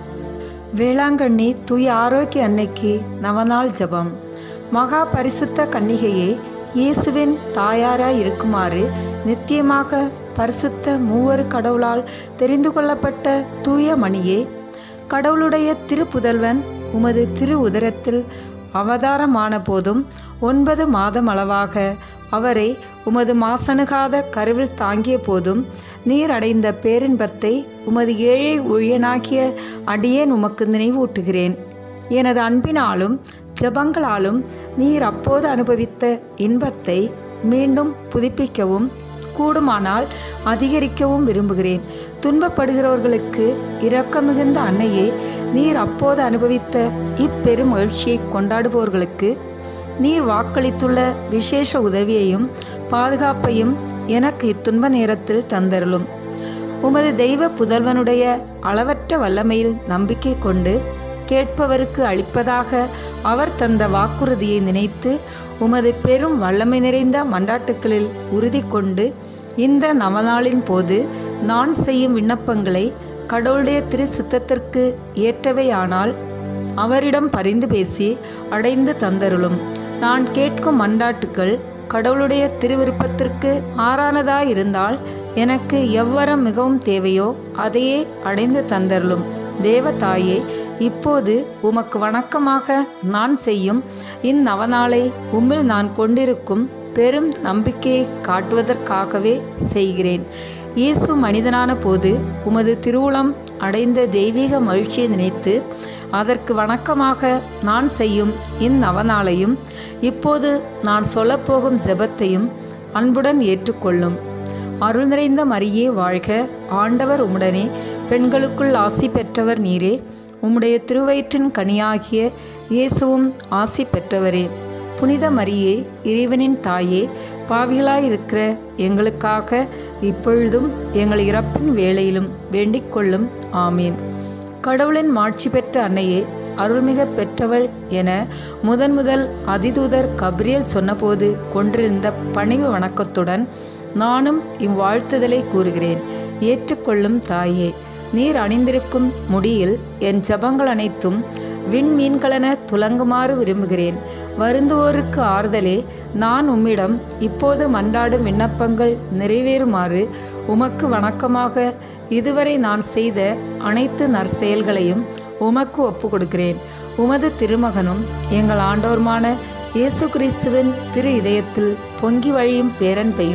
வேளாங்கண்ணி தூய ஆரோக்கிய அன்னைக்கு நவநாள் ஜெபம். மகா பரிசுத்த கன்னிகையே, இயேசுவின் தாயாராய் இருக்குமாறு நித்தியமாக பரிசுத்த மூவரு கடவுளால் தெரிந்து கொள்ளப்பட்ட தூய மணியே, கடவுளுடைய திருப்புதல்வன் உமது திரு உதரத்தில் அவதாரமான போதும் ஒன்பது மாதம் அளவாக அவரை உமது மாசணுகாத கருவில் தாங்கிய போதும் நீர் அடைந்த பேரின்பத்தை உமது ஏழை ஊழியனாகிய அடியேன் உமக்கு நினைவூட்டுகிறேன். எனது அன்பினாலும் ஜெபங்களாலும் நீர் அப்போது அனுபவித்த இன்பத்தை மீண்டும் புதுப்பிக்கவும் கூடுமானால் அதிகரிக்கவும் விரும்புகிறேன். துன்பப்படுகிறவர்களுக்கு இரக்கமிகுந்த அன்னையே, நீர் அப்போது அனுபவித்த இப்பெரும் மகிழ்ச்சியை கொண்டாடுபவர்களுக்கு நீர் வாக்களித்துள்ள விசேஷ உதவியையும் பாதுகாப்பையும் எனக்கு இத்துன்ப நேரத்தில் தந்தருளும். உமது தெய்வ புதல்வனுடைய அளவற்ற வல்லமையில் நம்பிக்கை கொண்டு கேட்பவருக்கு அளிப்பதாக அவர் தந்த வாக்குறுதியை நினைத்து உமது பெரும் வல்லமை நிறைந்த மண்டாட்டுக்களில் உறுதி கொண்டு இந்த நவநாளின் போது நான் செய்யும் விண்ணப்பங்களை கடவுளுடைய திரு சித்தத்திற்கு ஏற்றவையானால் அவரிடம் பரிந்து பேசி அடைந்து தந்தருளும். நான் கேட்கும் மண்டாட்டுக்கள் கடவுளுடைய திருவிருப்பத்திற்கு ஆறானதாயிருந்தால் எனக்கு எவ்வரம் மிகவும் தேவையோ அதையே அடைந்து தந்தருளும். தேவதாயே, இப்போது உமக்கு வணக்கமாக நான் செய்யும் இந்நவநாளை உம்மில் நான் கொண்டிருக்கும் பெரும் நம்பிக்கையை காட்டுவதற்காகவே செய்கிறேன். இயேசு மனிதனான போது உமது திருவுளம் அடைந்த தெய்வீக மகிழ்ச்சியை நினைத்து அதற்கு வணக்கமாக நான் செய்யும் இந்நவநாளையும் இப்போது நான் சொல்லப்போகும் ஜெபத்தையும் அன்புடன் ஏற்றுக்கொள்ளும். அருள் நிறைந்த மரியே வாழ்க, ஆண்டவர் உம்முடனே, பெண்களுக்குள் ஆசி பெற்றவர் நீரே. உம்முடைய திருவயிற்றின் கனியாகிய இயேசுவும் ஆசி பெற்றவரே. புனித மரியே, இறைவனின் தாயே, பாவிகளாயிருக்கிற எங்களுக்காக இப்பொழுதும் எங்கள் இறப்பின் வேளையிலும் வேண்டிக் கொள்ளும். ஆமீன். கடவுளின் மாட்சி பெற்ற அன்னையே, அருள்மிக பெற்றவள் என முதன் முதல் அதிதூதர் கபிரியல் சொன்னபோது கொண்டிருந்த பணிவு வணக்கத்துடன் நானும் இவ்வாழ்த்துதலை கூறுகிறேன். ஏற்றுக்கொள்ளும் தாயே, நீர் அணிந்திருக்கும் முடியில் என் ஜபங்கள் அனைத்தும் விண்மீன்களென துலங்குமாறு விரும்புகிறேன். வருந்துவோருக்கு ஆறுதலே, நான் உம்மிடம் இப்போது மன்றாடும் விண்ணப்பங்கள் நிறைவேறுமாறு உமக்கு வணக்கமாக இதுவரை நான் செய்த அனைத்து நற்செயல்களையும் உமக்கு ஒப்பு கொடுக்கிறேன். உமது திருமகனும் எங்கள் ஆண்டோருமான இயேசு கிறிஸ்துவின் திரு இதயத்தில் பொங்கி வழியும் பேரன்பையும்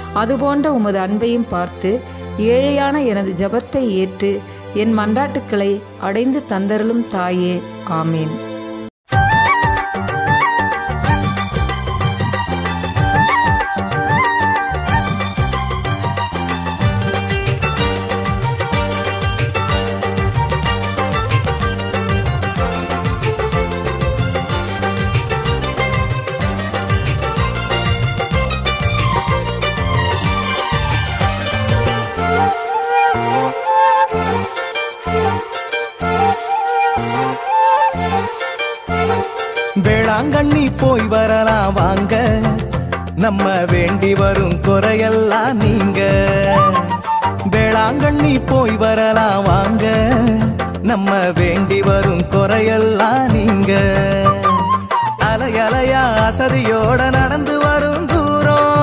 அதுபோன்ற உமது அன்பையும் பார்த்து ஏழையான எனது ஜபத்தை ஏற்று என் மன்றாட்டுக்களை அடைந்து தந்தருளும் தாயே. ஆமீன். வேளாங்கண்ணி போய் வரலாம் வாங்க, நம்ம வேண்டி வரும் குறையெல்லாம் நீங்க. வேளாங்கண்ணி போய் வரலாம் வாங்க, நம்ம வேண்டி வரும் குறையெல்லாம் நீங்க. அலையலையா அசதியோட நடந்து வரும் தூரம்,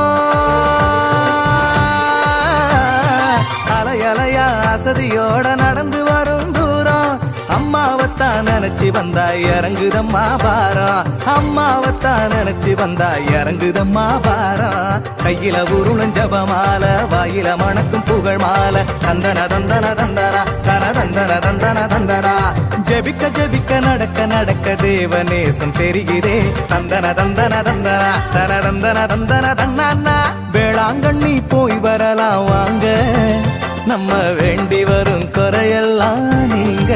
அலையலையா அசதியோட நடந்து வரும் தூரம். அம்மாவத்தான் நினைச்சு வந்தா இறங்குதம்மா பாரம், அம்மாவத்தான் நினைச்சு வந்தா இறங்குதம்மா பாரம். கையில உருளும் ஜபமால, வாயில மணக்கும் புகழ் மாலை. தந்தன தந்தன தந்தனா தன தந்தன தந்தன தந்தனா. ஜபிக்க ஜபிக்க நடக்க நடக்க தேவநேசம் தெரிகிறே. தந்தன தந்தன தந்தனா தன தந்தன தந்தன தன்னா. வேளாங்கண்ணி போய் வரலாம் வாங்க, நம்ம வேண்டி வரும் குறையெல்லாம் நீங்க.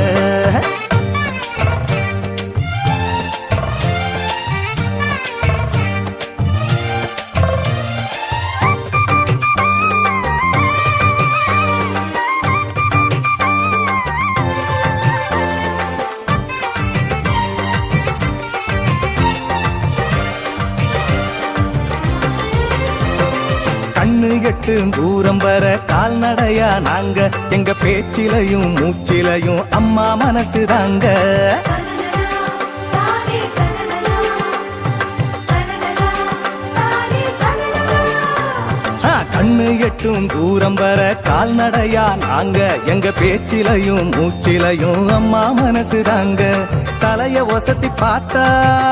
கண்ணு எட்டு தூரம் வர கால்நடையா நாங்க, எங்க பேச்சிலையும் மூச்சிலையும் அம்மா மனசு தாங்க. கண்ணு எட்டும் தூரம் வர கால்நடையா நாங்க, எங்க பேச்சிலையும் மூச்சிலையும் அம்மா மனசு தாங்க. தலைய ஒசத்தி பார்த்தா,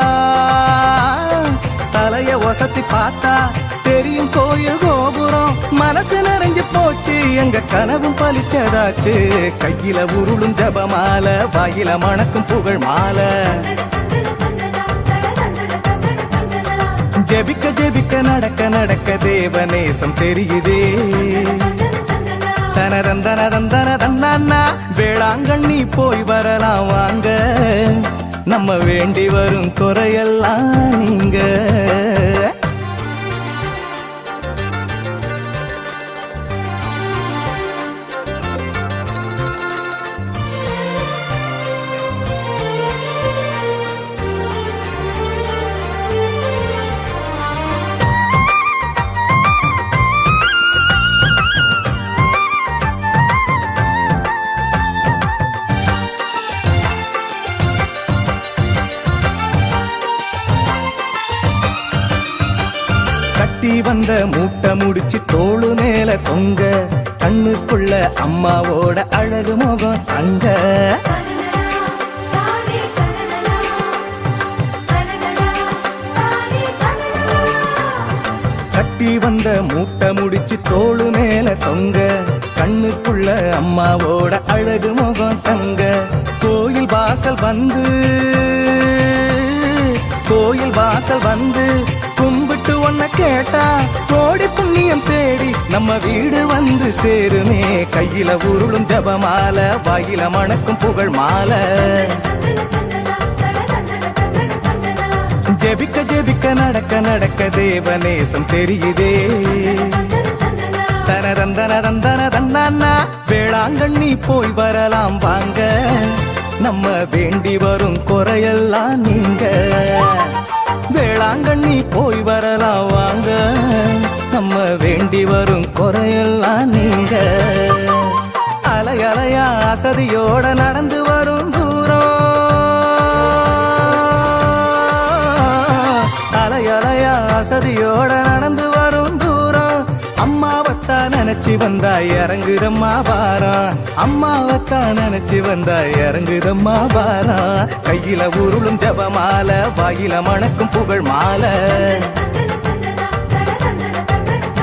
தலைய ஒசத்தி பார்த்தா தெரியும் கோயில் கோபுரம். மனசு நிறைஞ்சு போச்சு, எங்க கனவும் பலிச்சதாச்சு. கையில உருளும் ஜபமால, வாயில மணக்கும் புகழ் மாலை. ஜெபிக்க ஜெபிக்க நடக்க நடக்க தேவநேசம் தெரியுதே. தனதந்தன தந்தன தன்னா. வேளாங்கண்ணி போய் வரலாம் வாங்க, நம்ம வேண்டி வரும் குறையெல்லாம் நீங்க. கட்டி வந்த மூட்டை முடிச்சு தோளு மேல தொங்க, கண்ணுக்குள்ள அம்மாவோட அழகு முகம் அங்க. கட்டி வந்த மூட்டை முடிச்சு தோளு மேல தொங்க, கண்ணுக்குள்ள அம்மாவோட அழகு முகம் தங்க. கோயில் வாசல் வந்து, கோயில் வாசல் வந்து கும்பிட்டு ஒன்ன கேட்டா கோடி புண்ணியம் தேடி நம்ம வீடு வந்து சேருமே. கையில உருளும் ஜபமால, வாயில மணக்கும் புகழ் மாலை. ஜெபிக்க ஜெபிக்க நடக்க நடக்க தேவநேசம் தெரியுதே. தனதந்தன தந்தன தன்னா. வேளாங்கண்ணி போய் வரலாம் வாங்க, நம்ம வேண்டி வரும் குறையெல்லாம் நீங்க. வேளாங்கண்ணி போய் வரலாம் வாங்க, நம்ம வேண்டி வரும் குறையெல்லாம் நீங்க. அலை அலையா அசதியோட நடந்து வரும் தூரம், அலை அலையா அசதியோட நடந்து வரும் தூரம். அம்மாவத்தான் நினைச்சு வந்தா இறங்குதம்மா பாரம், அம்மாவத்தான் நினைச்சு வந்தா இறங்குதம்மா பாரம். கையில உருளும் ஜபமால, வாயில மணக்கும் புகழ் மாலை.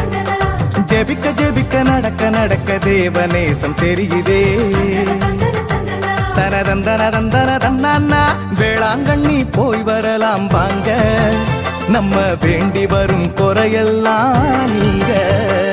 ஜெபிக்க ஜெபிக்க நடக்க நடக்க தேவநேசம் தெரியுதே. தனதந்தன தந்தன தன்னா வேளாங்கண்ணி போய் வரலாம் வாங்க, நம்ம வேண்டி வரும் குறையெல்லாம் நீங்க.